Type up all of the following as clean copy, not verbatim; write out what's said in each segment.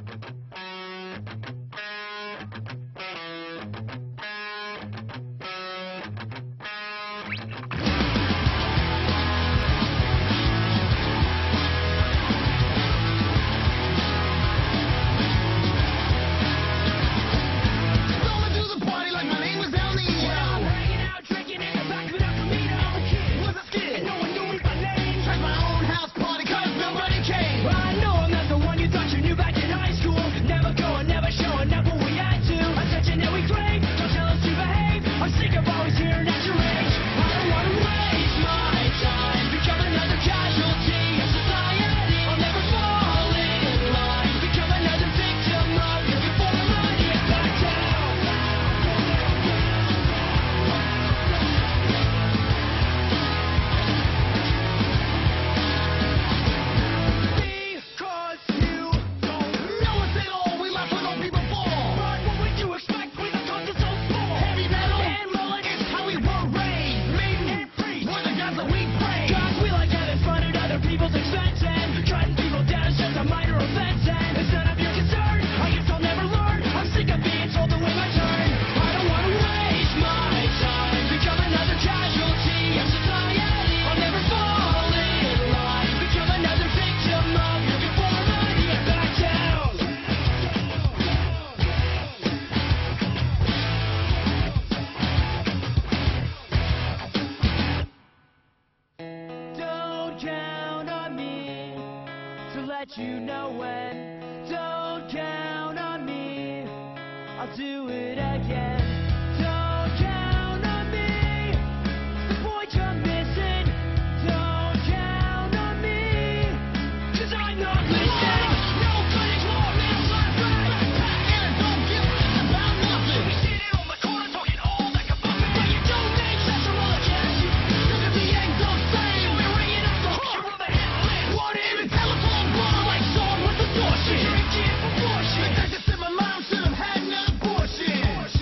Let you know when. Don't count on me, I'll do it again. Don't count on me, the point you're missing. Don't count on me, 'cause I'm not listening. Nobody's more than last night, and I don't give a shit about nothing. We sitting on the corner talking all that kabuffin, but you don't make sense of all the cash. Look at the eggs all same, we're ringing up the horn. You're the headline, what in the telephone bar like song with distortion. Drinking proportion, I just said my mom should have had an abortion.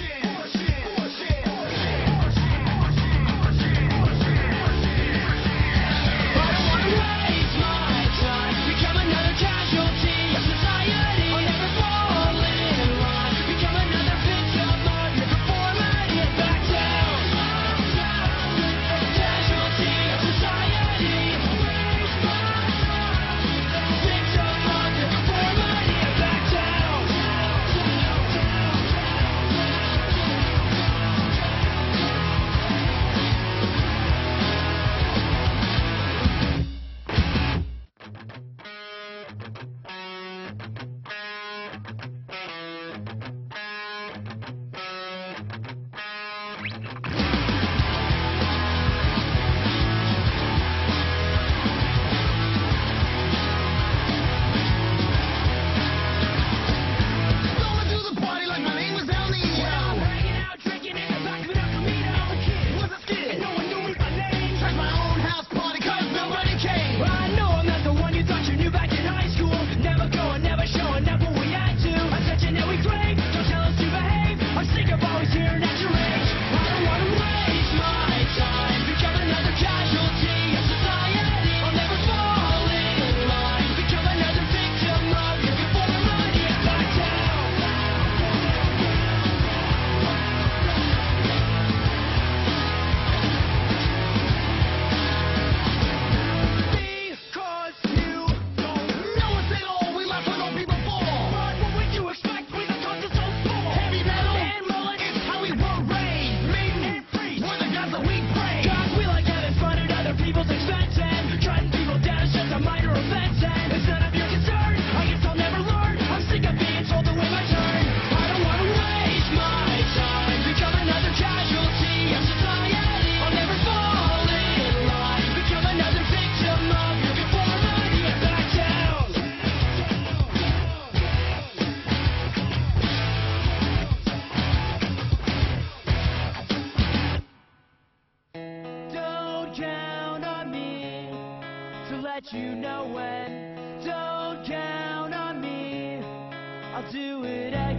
Let you know when. Don't count on me, I'll do it.